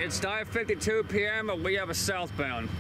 It's 9:52 p.m. and we have a southbound.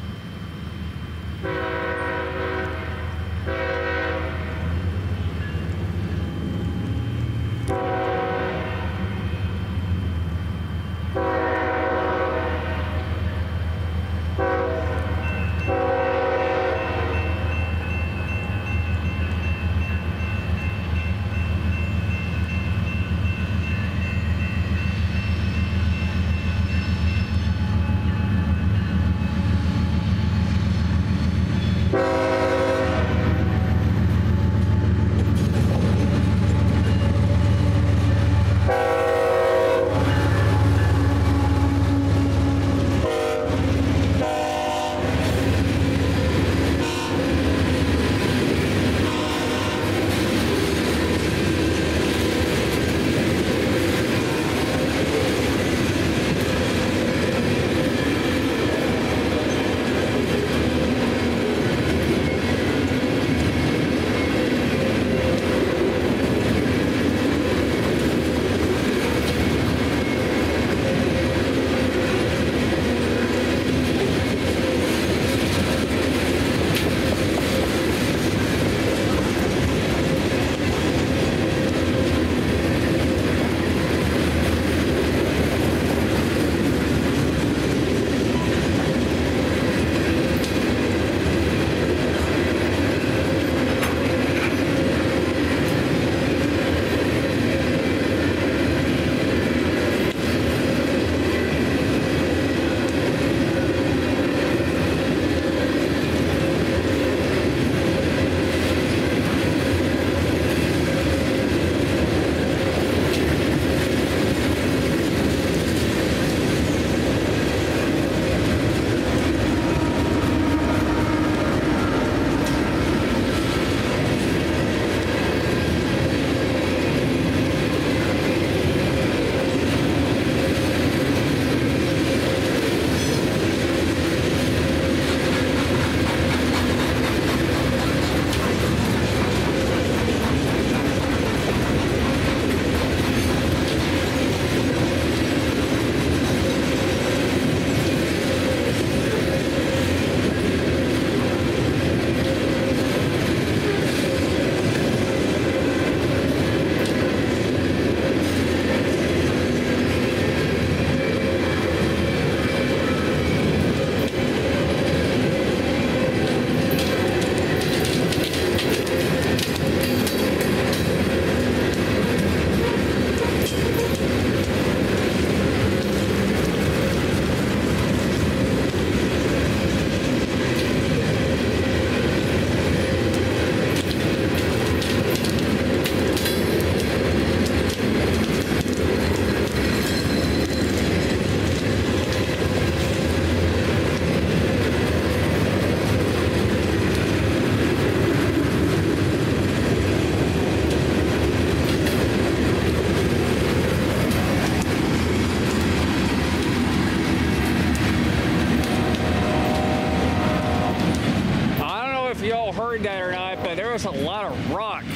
That or not, but there was a lot of rock.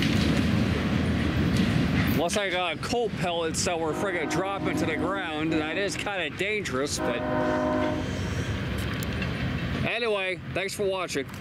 Looks like coal pellets that were friggin' dropping to the ground, and that is kind of dangerous, but anyway, thanks for watching.